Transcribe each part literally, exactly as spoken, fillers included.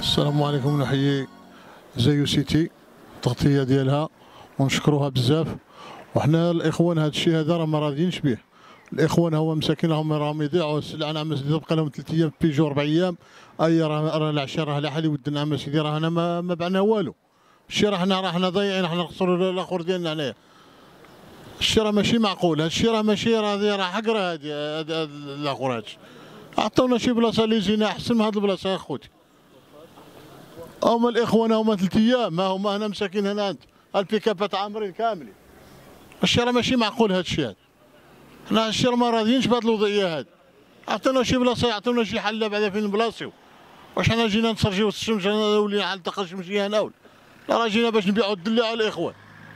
السلام عليكم. نحيي زيو سيتي التغطيه ديالها ونشكروها بزاف. وحنا الاخوان هذا الشيء هذا راه ما راضيينش به. الاخوان هو مساكين راهم راهم يضيعوا السلعه. نعم سيدي تبقى لهم ثلاث ايام بيجو اربع ايام. اي راه راه العشاء راه لحالي ود نعم سيدي راه انا ما, ما بعنا والو. الشيء راه حنا راه حنا ضايعين. حنا نخسروا الاخر ديالنا هنايا. الشيء راه ماشي معقول. هذا الشيء راه ماشي راه راه حقره هذه الاخر. هذا عطونا شي بلاصه اللي زينه احسن من هذه البلاصه يا خوتي. هما الاخوان هما ثلاث ايام ما هما هنا مساكين. هنا انت البيكابات عامرين كاملين. الشيء راه ماشي معقول. هذا الشيء هذا حنا الشيء ما راضيينش بهذه الوضعيه هذه. عطونا شي بلاصه يعطونا شي حل بعدا فين نبلاصيو. واش حنا جينا نتسرجيو الشمس ولينا على الطاقه الشمسيه هنا ولا راه جينا باش نبيعوا الدلي على الاخوان.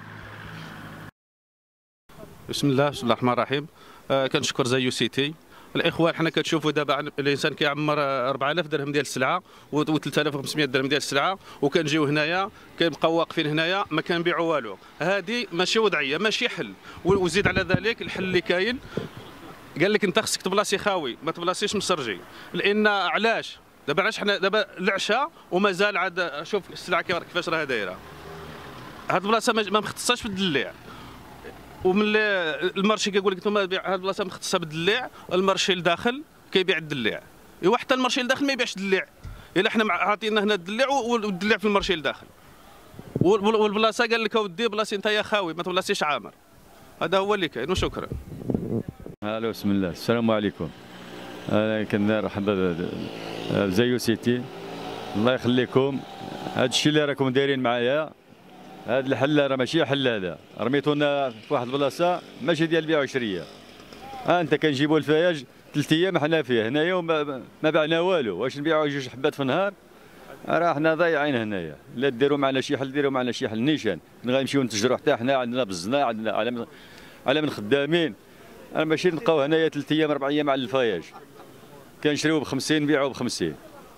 بسم الله بسم الله الرحمن الرحيم. آه كنشكر زيو سيتي. الاخوان حنا كتشوفوا دابا الانسان كيعمر أربعة آلاف درهم ديال السلعه و ثلاثة آلاف وخمسمائة درهم ديال السلعه وكنجيو هنايا كنبقاو واقفين هنايا ما كنبيعوا والو. هذه ماشي وضعيه ماشي حل. وزيد على ذلك الحل اللي كاين قال لك انت خصك تبلاصي خاوي ما تبلاصيش مسرجي. لان علاش دابا علاش حنا دابا العشاء ومازال عاد شوف السلعه كيفاش راه دايره. هاد البلاصه ما مختصاش في الدليع. ومن المارشي كيقول لك انتم هذه البلاصه مختصه بالدليع. المارشي لداخل كيبيع الدليع. ايوا حتى المارشي لداخل ما يبيعش الدليع. الا حنا عاطينا هنا الدليع والدليع في المارشي لداخل. والبلاصه قال لك اودي بلاصي انت يا خاوي ما تبلاصيش عامر. هذا هو اللي كاين وشكرا. الو بسم الله السلام عليكم. انا كنرحب بزيو سيتي. الله يخليكم. هذا الشيء اللي راكم دايرين معايا هذا الحل راه ماشي حل. هذا رميتونا في واحد البلاصه ماشي ديال البيع وشريه. ها انت كنجيبوا الفياج ثلاث ايام حنا فيه هنايا وما ما بعنا والو. واش نبيعوا جوج حبات في النهار؟ راه حنا ضايعين هنايا. لا ديروا معنا شي حل ديروا معنا شي حل نيشان. غنمشيو نتجروا حتى حنا عندنا بالزنا عندنا على من على من خدامين. راه ماشي نبقاو هنايا ثلاث ايام اربع ايام على الفياج. كنشريو ب خمسين نبيعوا ب خمسين.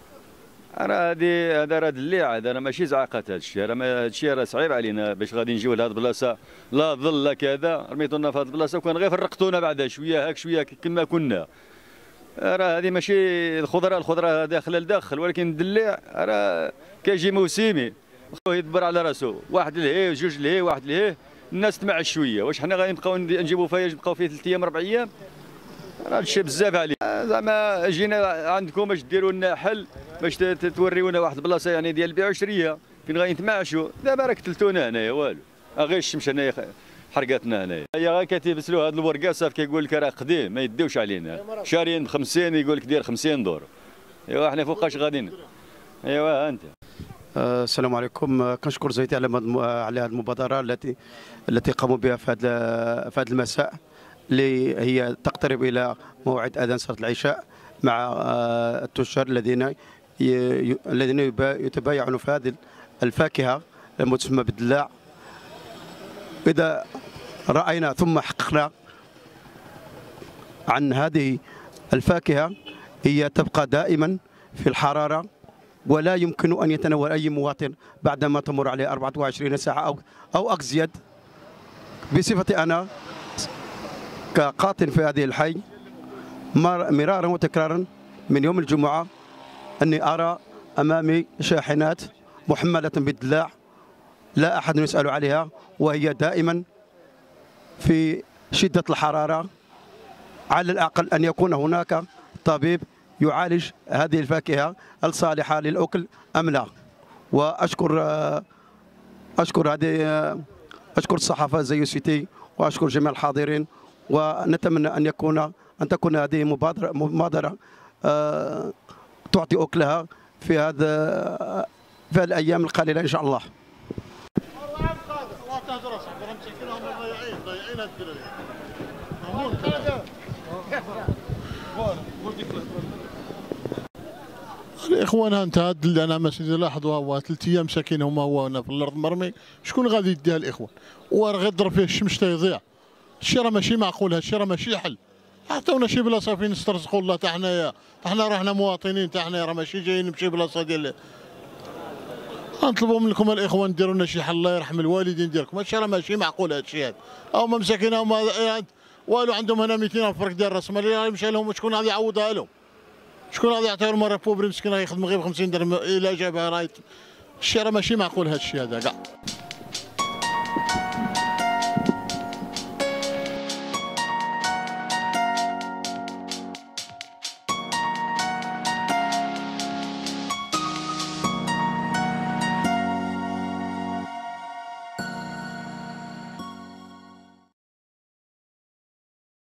راه هذه هذا راه دليع. هذا راه ماشي زعاقات. هذا الشيء راه هذا الشيء راه صعيب علينا باش غادي نجيو لهذه البلاصه لا ظل لا كذا. رميتونا في هذه البلاصه وكان غير فرقتونا بعدا شويه هاك شويه كما كنا. راه هذه ماشي الخضره الخضره داخله لداخل ولكن الدليع راه كيجي موسمي يدبر على راسو. واحد لهيه جوج لهيه واحد لهيه الناس تمعش شويه. واش حنا غادي نبقاو نجيبوا فياج نبقاو فيه ثلاث ايام اربع ايام؟ راه هادشي بزاف عليه. زعما جينا عندكم باش ديروا لنا حل باش توريونا واحد البلاصه يعني ديال البيع والشريه فين غادي نتماشوا. دابا راه قتلتونا هنايا والو. غير الشمس هنايا حرقتنا هنايا. هي غير كتلبسلو هاد الورقه صافي كيقول لك راه قديم ما يديوش علينا. شاريين ب خمسين يقول لك دير خمسين دور. ايوا حنا فوقاش غاديين. ايوا ها انت. السلام عليكم. كنشكر زيتي على على هذه المبادره التي التي قاموا بها في هذا في هذا المساء اللي هي تقترب الى موعد اذان صلاه العشاء مع التجار الذين الذين يتبايعون في هذه الفاكهه المسمى بالدلاع. اذا راينا ثم حققنا عن هذه الفاكهه هي تبقى دائما في الحراره ولا يمكن ان يتناول اي مواطن بعدما تمر عليه أربعة وعشرين ساعه او او ازيد. بصفتي انا كقاطن في هذه الحي مرارا وتكرارا من يوم الجمعه اني ارى امامي شاحنات محمله بالدلاع لا احد يسال عليها وهي دائما في شده الحراره. على الاقل ان يكون هناك طبيب يعالج هذه الفاكهه الصالحه للاكل ام لا. واشكر اشكر هذه اشكر الصحافه زيو سيتي واشكر جميع الحاضرين. ونتمنى ان يكون ان تكون هذه مبادره مبادره أه تعطي اكلها في هذا في الايام القليله ان شاء الله. الاخوان انت هاد اللي انا ما سيدي لاحظوا هو ثلاث ايام ساكن هما هو هنا في الارض مرمي. شكون غادي يديها الاخوان؟ وراه غير يضرب فيه الشمس تيضيع. الشيء راه ماشي معقول. هذا الشيء راه ماشي حل. عطيونا شي بلاصه فين نسترزقوا الله تاع حنايا. حنا راحنا مواطنين تاع حنايا راه ماشي جايين نمشي بلاصه ديال. نطلبوا منكم الاخوان ديروا لنا شي حل. الله يرحم الوالدين ديالكم. هادشي راه ماشي معقول. هذا الشيء هذا هما مساكين هما والو عندهم هنا مئتين فرق ديال راس مال. يمشي لهم شكون غادي يعوضها لهم؟ شكون غادي يعطيو المرة بوبري مسكين راه يخدم غير ب خمسين درهم الا جابها راه الشيء راه ماشي معقول هذا الشيء هذا كاع.